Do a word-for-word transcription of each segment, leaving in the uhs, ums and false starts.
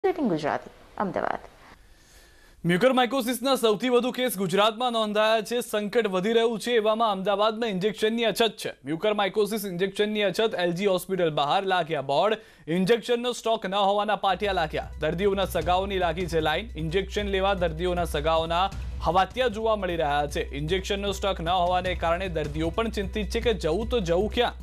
ગુજરાતી અમદાવાદ। મ્યુકરમાઇકોસિસના સૌથી વધુ કેસ ગુજરાતમાં નોંધાયા છે। સંકટ વધી રહ્યું છે એવામાં અમદાવાદમાં ઇન્જેક્શનની અછત છે। મ્યુકરમાઇકોસિસ ઇન્જેક્શનની અછત એલજી હોસ્પિટલ બહાર લાગ્યા બોર્ડ, ઇન્જેક્શનનો સ્ટોક ન હોવાના પાટિયા લાગ્યા। દર્દીઓના સગાઓની લાગી છે લાઈન। ઇન્જેક્શન લેવા દર્દીઓના સગાઓના હવાતિયા જોવા મળી રહ્યા છે। ઇન્જેક્શનનો સ્ટોક ન હોવાને કારણે દર્દીઓ પણ ચિંતિત છે કે જવું તો જવું ક્યાં।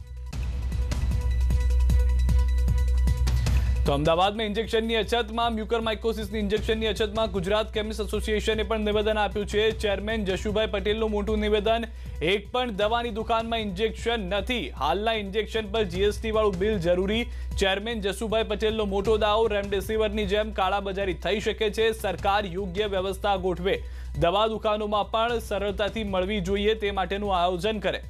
તો અમદાવાદમાં ઇન્જેક્શનની અછતમાં મ્યુકરમાઇકોસિસની ઇન્જેક્શનની અછતમાં ગુજરાત કેમિસ્ટ એસોસિએશને પણ નિવેદન આપ્યું છે। ચેરમેન જશુભાઈ પટેલનું મોટું નિવેદન, એક પણ દવાની દુકાનમાં ઇન્જેક્શન નથી, હાલના ઇન્જેક્શન પર જીએસટી વાળું બિલ જરૂરી। ચેરમેન જશુભાઈ પટેલનો મોટો દાવો, રેમડેસિવિરની જેમ કાળાબજારી થઈ શકે છે, સરકાર યોગ્ય વ્યવસ્થા ગોઠવે, દવા દુકાનોમાં પણ સરળતાથી મળવી જોઈએ તે માટેનું આયોજન કરે।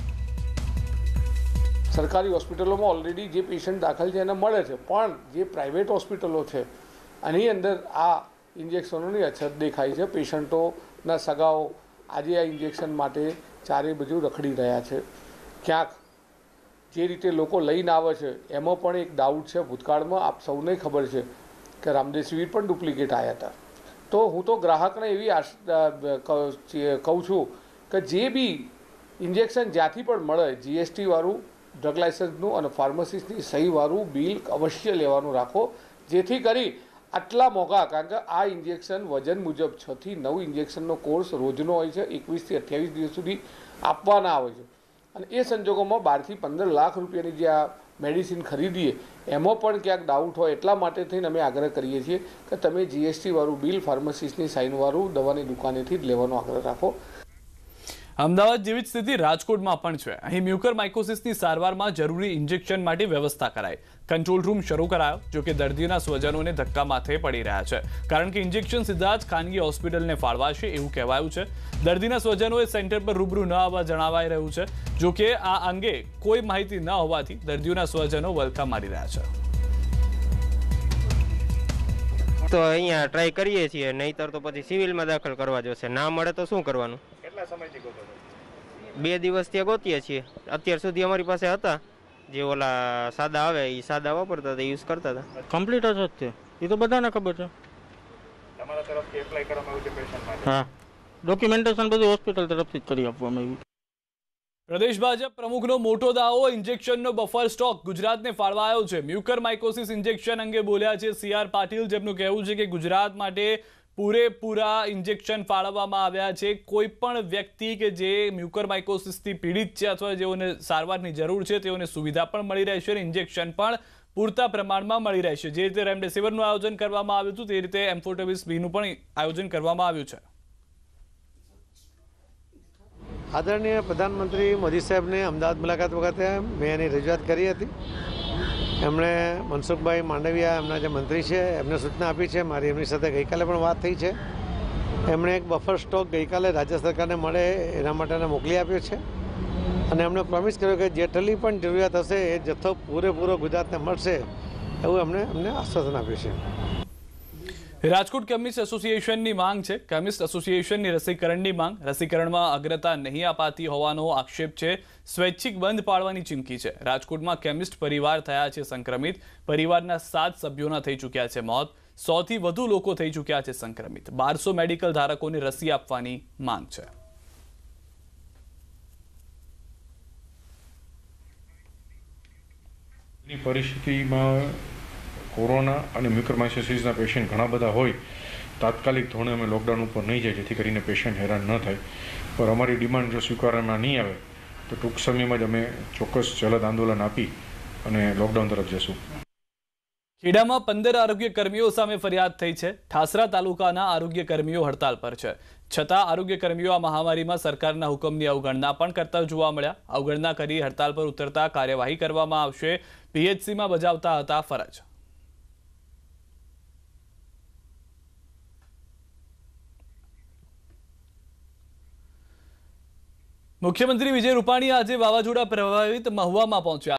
સરકારી હોસ્પિટલોમાં ઓલરેડી જે પેશન્ટ દાખલ છે એને મળે છે, પણ જે પ્રાઇવેટ હોસ્પિટલો છે આની અંદર આ ઇન્જેક્શનોની અછત દેખાય છે। પેશન્ટોના સગાઓ આજે આ ઇન્જેક્શન માટે ચારે બાજુ રખડી રહ્યા છે। ક્યાંક જે રીતે લોકો લઈને આવે છે એમાં પણ એક ડાઉટ છે। ભૂતકાળમાં આપ સૌને ખબર છે કે રામદેસિવિર પણ ડુપ્લિકેટ આવ્યા હતા। તો હું તો ગ્રાહકને એવી આશ કહું છું કે જે બી ઇન્જેક્શન જ્યાંથી પણ મળે જીએસટીવાળું, ડ્રગ લાઇસન્સનું અને ફાર્મસિસ્ટની સહીવાળું બિલ અવશ્ય લેવાનું રાખો, જેથી કરી આટલા મોંઘા, કારણ કે આ ઇન્જેક્શન વજન મુજબ છ થી નવ ઇન્જેક્શનનો કોર્સ રોજનો હોય છે, એકવીસથી અઠ્યાવીસ દિવસ સુધી આપવાના આવે છે, અને એ સંજોગોમાં બારથી પંદર લાખ રૂપિયાની જે આ મેડિસિન ખરીદીએ એમાં પણ ક્યાંક ડાઉટ હોય, એટલા માટે થઈને અમે આગ્રહ કરીએ છીએ કે તમે જીએસટીવાળું બિલ ફાર્મસિસ્ટની સાઇનવાળું દવાની દુકાનેથી જ લેવાનો આગ્રહ રાખો। અમદાવાદ જેવી જ સ્થિતિ રાજકોટમાં પણ છે। અહીં મ્યુકરમાઇકોસિસની સારવારમાં જરૂરી ઇન્જેક્શન માટે વ્યવસ્થા કરાઈ, કંટ્રોલ રૂમ શરૂ કરાયો, જો કે દર્દીઓના સ્વજનોને ધક્કા માથે પડી રહ્યા છે, કારણ કે ઇન્જેક્શન સીધા જ ખાનગી હોસ્પિટલને ફાળવાશે એવું કહેવાયું છે। દર્દીના સ્વજનોએ સેન્ટર પર રૂબરૂ ન આવવા જણાવાઈ રહ્યું છે, જો કે આ અંગે કોઈ માહિતી ન હોવાથી દર્દીઓના સ્વજનો વલખા મારી રહ્યા છે। તો અહીંયા ટ્રાય કરીએ છીએ, નહીતર તો પછી સિવિલમાં દાખલ કરવા જોશે, ના મળે તો શું કરવાનું। કેટલા સમયથી ગોતો છો? બે દિવસ ત્યાં ગોતીએ છીએ। અત્યાર સુધી અમારી પાસે હતા જે ઓલા સાદા આવે એ સાદા વાપરતા હતા, યુઝ કરતા હતા। કમ્પ્લીટ જ છે, એ તો બધાને ખબર છે। તમારા તરફથી એપ્લાય કરવામાં આવ્યું છે પેશન્ટ માટે? હા, ડોક્યુમેન્ટેશન બધું હોસ્પિટલ તરફથી જ કરી આપવામાં આવ્યું। પ્રદેશ ભાજપ પ્રમુખનો મોટો દાવો, ઇન્જેક્શનનો બફર સ્ટોક ગુજરાતને ફાળવાયો છે। મ્યુકરમાઇકોસિસ ઇન્જેક્શન અંગે બોલ્યા છે સી આર પાટીલ, જેમનું કહેવું છે કે ગુજરાત માટે પૂરેપૂરા ઇન્જેક્શન ફાળવવામાં આવ્યા છે। કોઈ પણ વ્યક્તિ કે જે મ્યુકરમાઇકોસિસથી પીડિત છે અથવા જેઓને સારવારની જરૂર છે તેઓને સુવિધા પણ મળી રહેશે અને ઇન્જેક્શન પણ પૂરતા પ્રમાણમાં મળી રહેશે। જે રીતે રેમડેસિવિરનું આયોજન કરવામાં આવ્યું હતું તે રીતે એમ્ફોટેવિસ બીનું પણ આયોજન કરવામાં આવ્યું છે। આદરણીય પ્રધાનમંત્રી મોદી સાહેબને અમદાવાદ મુલાકાત વખતે મેં એની રજૂઆત કરી હતી। એમણે મનસુખભાઈ માંડવિયા એમના જે મંત્રી છે એમને સૂચના આપી છે, મારી એમની સાથે ગઈકાલે પણ વાત થઈ છે। એમણે એક બફર સ્ટોક ગઈકાલે રાજ્ય સરકારને મળે એના માટે મોકલી આપ્યો છે, અને એમણે પ્રોમિસ કર્યો કે જેટલી પણ જરૂરિયાત હશે એ જથ્થો પૂરેપૂરો ગુજરાતને મળશે એવું એમણે અમને આશ્વાસન આપ્યું છે। રાજકોટ કેમિસ્ટ એસોસિએશનની માંગ છે, કેમિસ્ટ એસોસિએશનની રસીકરણની માંગ, રસીકરણમાં અગ્રતા નહીં અપાતી હોવાનો આક્ષેપ છે, સ્વૈચ્છિક બંધ પાડવાની ચીમકી છે। રાજકોટમાં કેમિસ્ટ પરિવાર થયા છે સંક્રમિત, પરિવારના સાત સભ્યોના થઈ ચૂક્યા છે મોત, સોથી વધુ લોકો થઈ ચૂક્યા છે સંક્રમિત, બારસો મેડિકલ ધારકોને રસી આપવાની માંગ છે। પરિસ્થિતિમાં કોરોના અને મ્યુકરમાઇકોસિસના પેશન્ટ ઘણા બધા હોય, તાત્કાલિક ધોરણે અમે લોકડાઉન ઉપર નહીં જાય જેથી કરીને પેશન્ટ હેરાન ન થાય, પર અમારી ડિમાન્ડ જો સ્વીકારવામાં નહીં આવે તો ટૂંક સમયમાં જ અમે ચોક્કસ જલદ આંદોલન આપી અને લોકડાઉન તરફ જશું। ખેડામાં પંદર આરોગ્ય કર્મીઓ સામે ફરિયાદ થઈ છે। ઠાસરા તાલુકાના આરોગ્ય કર્મીઓ હડતાલ પર છે, છતાં આરોગ્ય કર્મીઓ આ મહામારીમાં સરકારના હુકમની અવગણના પણ કરતા જોવા મળ્યા। અવગણના કરી હડતાલ પર ઉતરતા કાર્યવાહી કરવામાં આવશે, પીએચસીમાં બજાવતા હતા ફરજ। મુખ્યમંત્રી વિજય રૂપાણી આજે વાવાઝોડા પ્રભાવિત મહુવામાં પહોંચ્યા।